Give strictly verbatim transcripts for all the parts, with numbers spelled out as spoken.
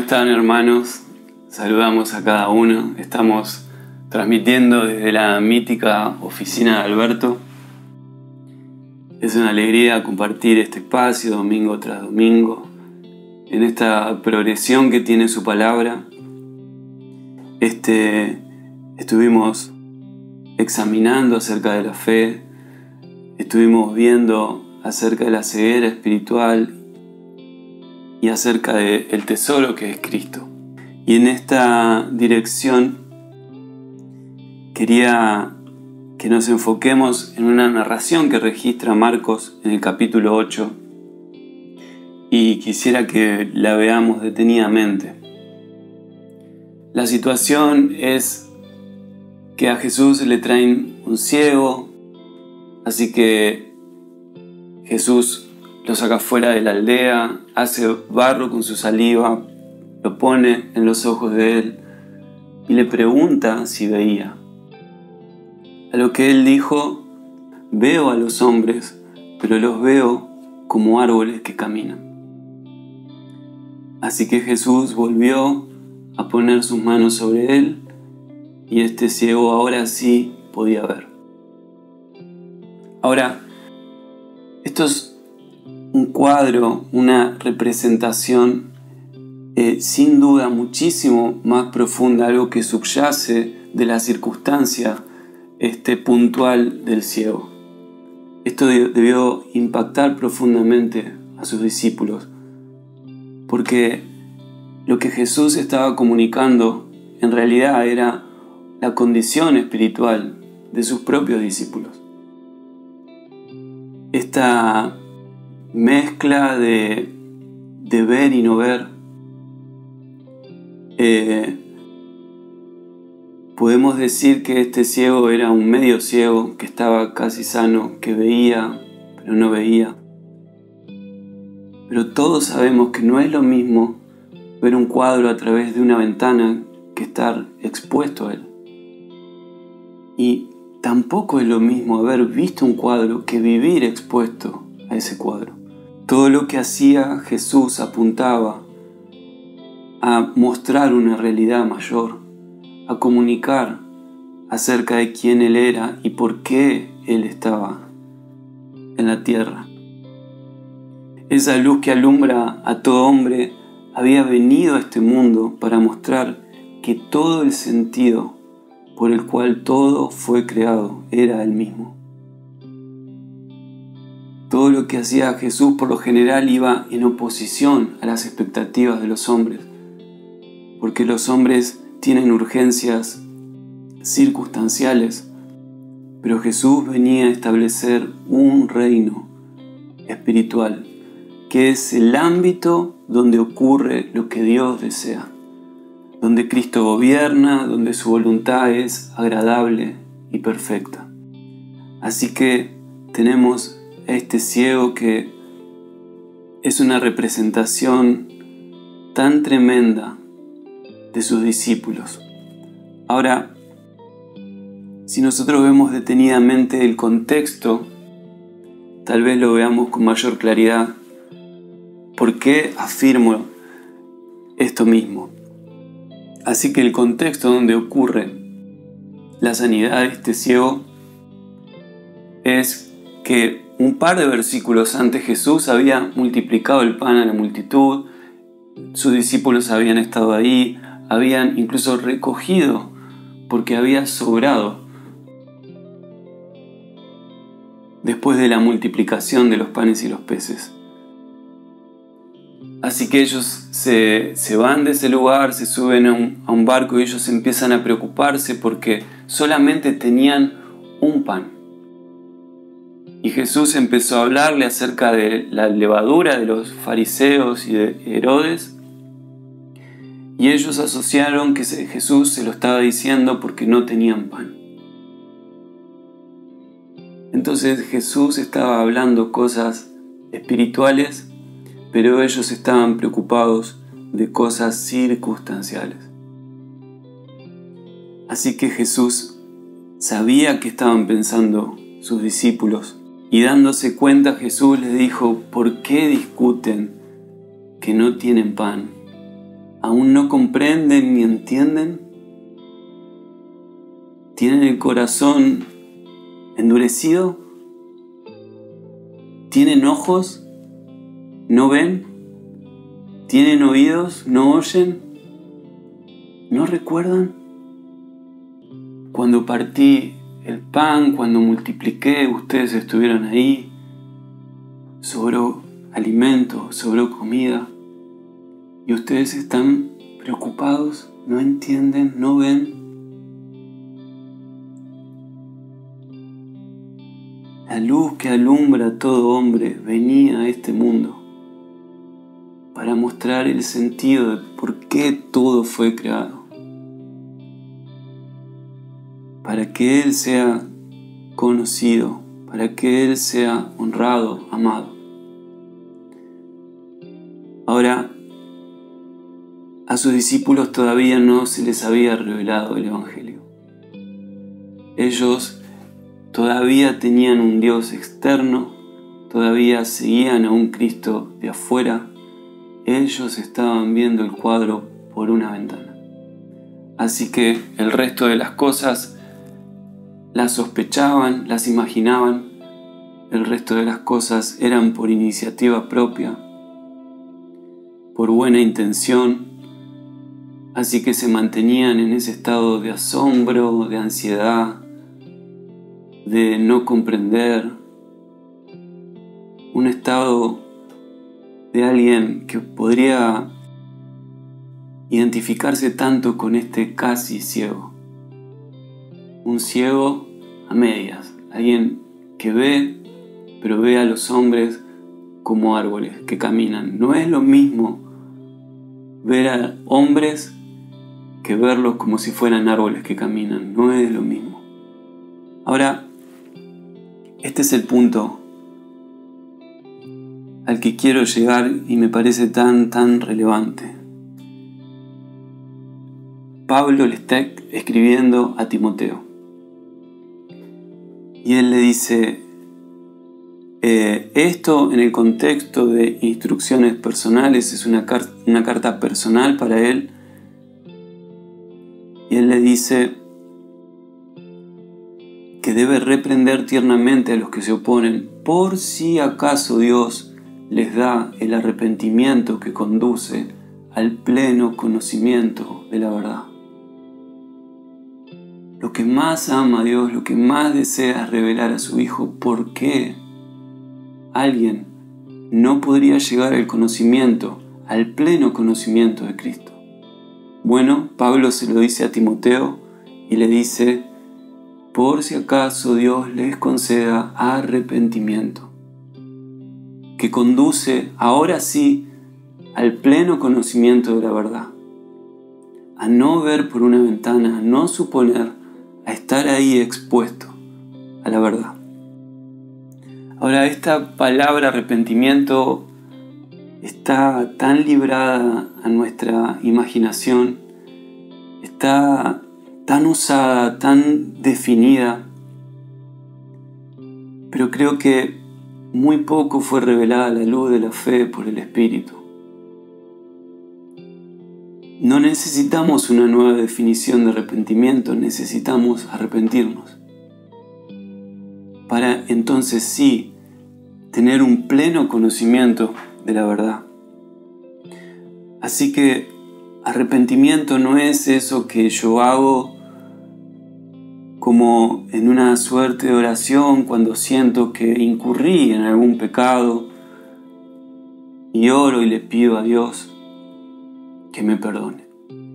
están, hermanos? Saludamos a cada uno. Estamos transmitiendo desde la mítica oficina de Alberto. Es una alegría compartir este espacio domingo tras domingo en esta progresión que tiene su palabra. Este, estuvimos examinando acerca de la fe, estuvimos viendo acerca de la ceguera espiritual y acerca del tesoro que es Cristo. Y en esta dirección quería que nos enfoquemos en una narración que registra Marcos en el capítulo ocho y quisiera que la veamos detenidamente. La situación es que a Jesús le traen un ciego, así que Jesús lo saca fuera de la aldea, hace barro con su saliva, lo pone en los ojos de él y le pregunta si veía. A lo que él dijo: veo a los hombres, pero los veo como árboles que caminan. Así que Jesús volvió a poner sus manos sobre él y este ciego ahora sí podía ver. Ahora, esto es un cuadro, una representación eh, sin duda muchísimo más profunda, algo que subyace de la circunstancia este, puntual del ciego. Esto debió impactar profundamente a sus discípulos, porque lo que Jesús estaba comunicando en realidad era la condición espiritual de sus propios discípulos. Esta mezcla de, de ver y no ver, eh, podemos decir que este ciego era un medio ciego, que estaba casi sano, que veía, pero no veía. Pero todos sabemos que no es lo mismo ver un cuadro a través de una ventana que estar expuesto a él. Y tampoco es lo mismo haber visto un cuadro que vivir expuesto a ese cuadro. Todo lo que hacía Jesús apuntaba a mostrar una realidad mayor, a comunicar acerca de quién Él era y por qué Él estaba en la tierra. Esa luz que alumbra a todo hombre había venido a este mundo para mostrar que todo el sentido por el cual todo fue creado era el mismo. Todo lo que hacía Jesús por lo general iba en oposición a las expectativas de los hombres, porque los hombres tienen urgencias circunstanciales, pero Jesús venía a establecer un reino espiritual, que es el ámbito donde ocurre lo que Dios desea, donde Cristo gobierna, donde su voluntad es agradable y perfecta. Así que tenemos a este ciego que es una representación tan tremenda de sus discípulos. Ahora, si nosotros vemos detenidamente el contexto, tal vez lo veamos con mayor claridad. ¿Por qué afirmo esto mismo? Así que el contexto donde ocurre la sanidad de este ciego es que un par de versículos antes Jesús había multiplicado el pan a la multitud, sus discípulos habían estado ahí, habían incluso recogido porque había sobrado después de la multiplicación de los panes y los peces. Así que ellos se, se van de ese lugar, se suben a un, a un barco y ellos empiezan a preocuparse porque solamente tenían un pan. Y Jesús empezó a hablarle acerca de la levadura de los fariseos y de Herodes. Y ellos asociaron que Jesús se lo estaba diciendo porque no tenían pan. Entonces Jesús estaba hablando cosas espirituales, pero ellos estaban preocupados de cosas circunstanciales. Así que Jesús sabía que estaban pensando sus discípulos y dándose cuenta Jesús les dijo: ¿por qué discuten que no tienen pan? ¿Aún no comprenden ni entienden? ¿Tienen el corazón endurecido? ¿Tienen ojos? ¿No ven? ¿Tienen oídos? ¿No oyen? ¿No recuerdan? Cuando partí el pan, cuando multipliqué, ustedes estuvieron ahí. Sobró alimento, sobró comida. Y ustedes están preocupados, no entienden, no ven. La luz que alumbra a todo hombre venía a este mundo para mostrar el sentido de por qué todo fue creado. Para que Él sea conocido, para que Él sea honrado, amado. Ahora, a sus discípulos todavía no se les había revelado el Evangelio. Ellos todavía tenían un Dios externo, todavía seguían a un Cristo de afuera. Ellos estaban viendo el cuadro por una ventana. Así que el resto de las cosas las sospechaban, las imaginaban. El resto de las cosas eran por iniciativa propia, por buena intención. Así que se mantenían en ese estado de asombro, de ansiedad, de no comprender, un estado de alguien que podría identificarse tanto con este casi ciego. Un ciego a medias, alguien que ve, pero ve a los hombres como árboles que caminan. No es lo mismo ver a hombres que verlos como si fueran árboles que caminan. No es lo mismo. Ahora, este es el punto al que quiero llegar y me parece tan, tan relevante. Pablo le está escribiendo a Timoteo y él le dice eh, esto en el contexto de instrucciones personales, es una, car- una carta personal para él, y él le dice que debe reprender tiernamente a los que se oponen, por si acaso Dios les da el arrepentimiento que conduce al pleno conocimiento de la verdad. Lo que más ama a Dios, lo que más desea es revelar a su Hijo. ¿Por qué alguien no podría llegar al conocimiento, al pleno conocimiento de Cristo? Bueno, Pablo se lo dice a Timoteo y le dice, por si acaso Dios les conceda arrepentimiento, que conduce ahora sí al pleno conocimiento de la verdad, a no ver por una ventana, a no suponer, a estar ahí expuesto a la verdad. Ahora, esta palabra arrepentimiento está tan librada a nuestra imaginación, está tan usada, tan definida, pero creo que muy poco fue revelada a la luz de la fe por el Espíritu. No necesitamos una nueva definición de arrepentimiento, necesitamos arrepentirnos. Para entonces sí tener un pleno conocimiento de la verdad. Así que arrepentimiento no es eso que yo hago como en una suerte de oración cuando siento que incurrí en algún pecado y oro y le pido a Dios que me perdone.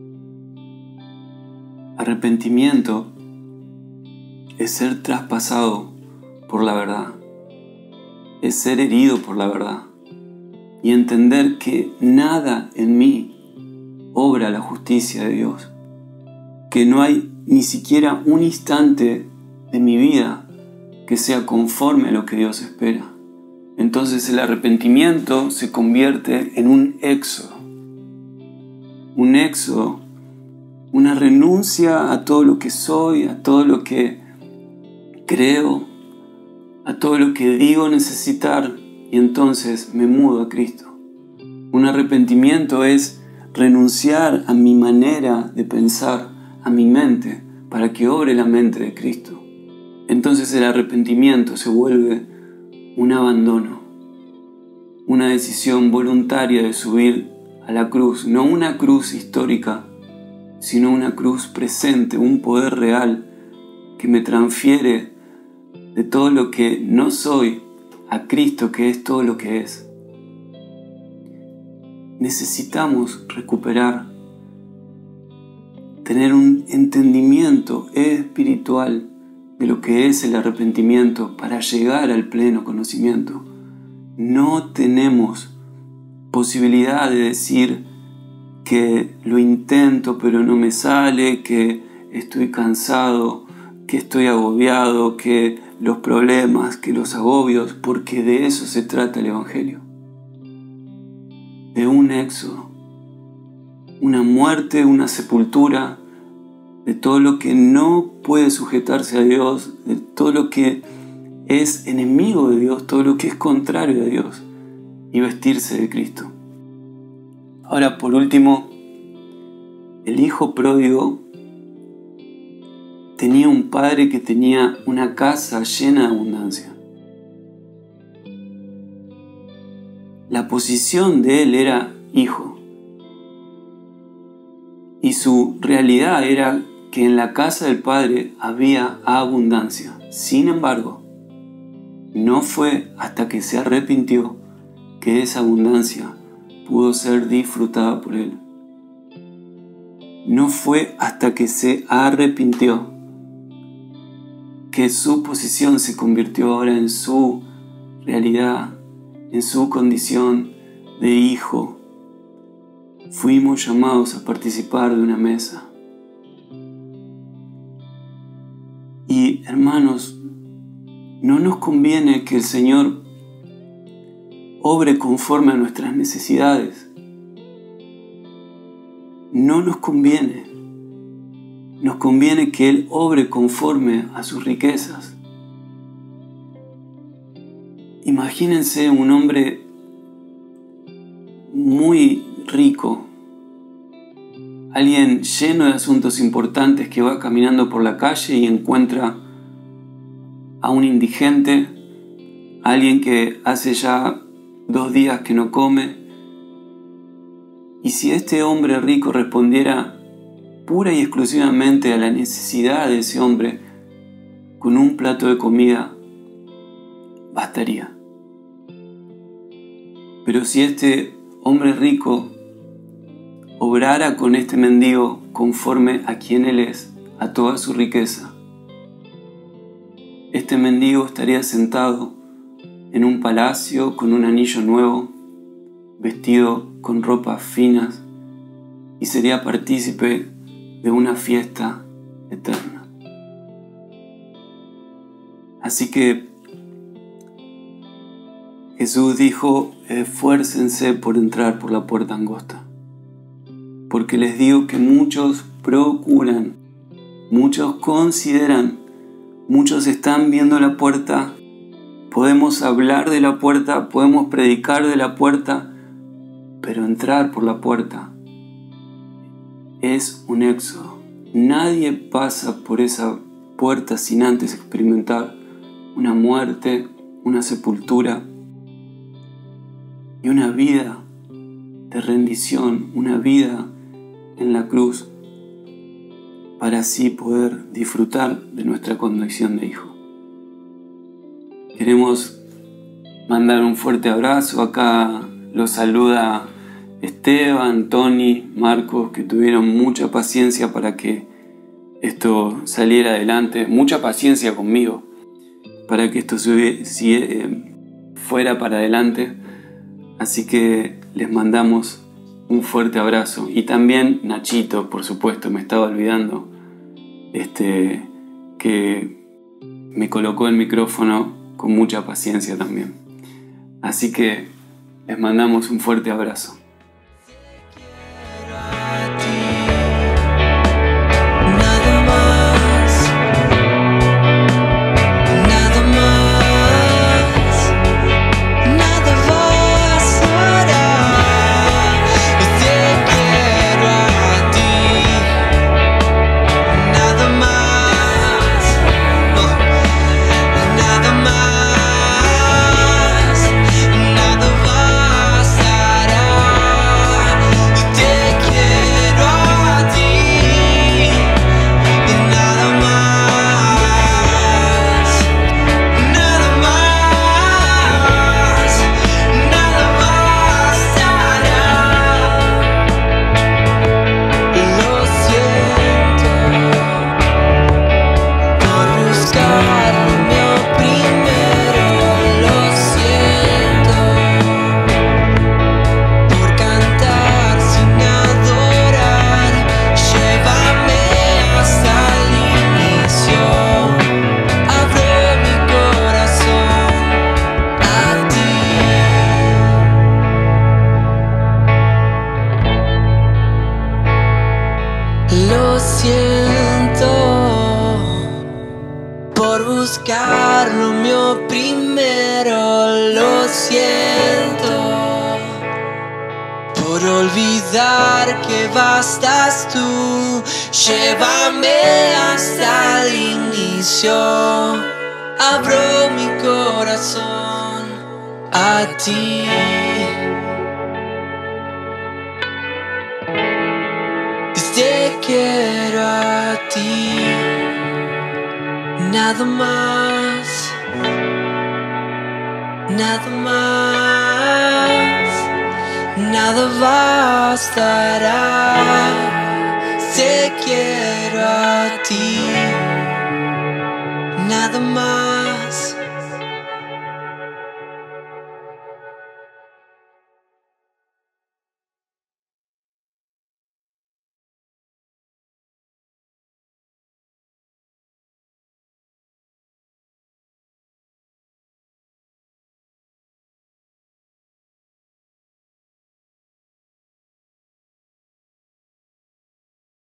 Arrepentimiento es ser traspasado por la verdad, es ser herido por la verdad y entender que nada en mí obra la justicia de Dios, que no hay ni siquiera un instante de mi vida que sea conforme a lo que Dios espera. Entonces el arrepentimiento se convierte en un éxodo, un éxodo, una renuncia a todo lo que soy, a todo lo que creo, a todo lo que digo necesitar, y entonces me mudo a Cristo. Un arrepentimiento es renunciar a mi manera de pensar, a mi mente, para que obre la mente de Cristo. Entonces el arrepentimiento se vuelve un abandono, una decisión voluntaria de subir a la cruz, no una cruz histórica, sino una cruz presente, un poder real que me transfiere de todo lo que no soy a Cristo, que es todo lo que es. Necesitamos recuperar, tener un entendimiento espiritual de lo que es el arrepentimiento para llegar al pleno conocimiento. No tenemos posibilidad de decir que lo intento pero no me sale, que estoy cansado, que estoy agobiado, que los problemas, que los agobios, porque de eso se trata el Evangelio. De un éxodo, una muerte, una sepultura, de todo lo que no puede sujetarse a Dios, de todo lo que es enemigo de Dios, todo lo que es contrario a Dios, y vestirse de Cristo. Ahora, por último, el hijo pródigo tenía un padre que tenía una casa llena de abundancia. La posición de él era hijo, y su realidad era que en la casa del Padre había abundancia. Sin embargo, no fue hasta que se arrepintió que esa abundancia pudo ser disfrutada por él. No fue hasta que se arrepintió que su posición se convirtió ahora en su realidad, en su condición de hijo. Fuimos llamados a participar de una mesa. Y hermanos, no nos conviene que el Señor obre conforme a nuestras necesidades. No nos conviene. Nos conviene que Él obre conforme a sus riquezas. Imagínense un hombre muy rico, alguien lleno de asuntos importantes que va caminando por la calle y encuentra a un indigente, alguien que hace ya dos días que no come. Y si este hombre rico respondiera pura y exclusivamente a la necesidad de ese hombre, con un plato de comida bastaría. Pero si este hombre rico obrara con este mendigo conforme a quien él es, a toda su riqueza, este mendigo estaría sentado en un palacio con un anillo nuevo, vestido con ropas finas, y sería partícipe de una fiesta eterna. Así que Jesús dijo: esfuércense por entrar por la puerta angosta, porque les digo que muchos procuran, muchos consideran, muchos están viendo la puerta. Podemos hablar de la puerta, podemos predicar de la puerta, pero entrar por la puerta es un éxodo. Nadie pasa por esa puerta sin antes experimentar una muerte, una sepultura y una vida de rendición, una vida en la cruz, para así poder disfrutar de nuestra condición de hijo. Queremos mandar un fuerte abrazo. Acá los saluda Esteban, Tony, Marcos, que tuvieron mucha paciencia para que esto saliera adelante, mucha paciencia conmigo para que esto se, si, eh, fuera para adelante. Así que les mandamos un fuerte abrazo. Y también Nachito, por supuesto, me estaba olvidando, este, que me colocó el micrófono con mucha paciencia también. Así que les mandamos un fuerte abrazo. Nada más, nada más. Yo te quiero. recordar que bastas tú. Llévame hasta el inicio, abro mi corazón a ti. Te quiero a ti, nada más, nada más, nada bastará. Te quiero a ti, nada más.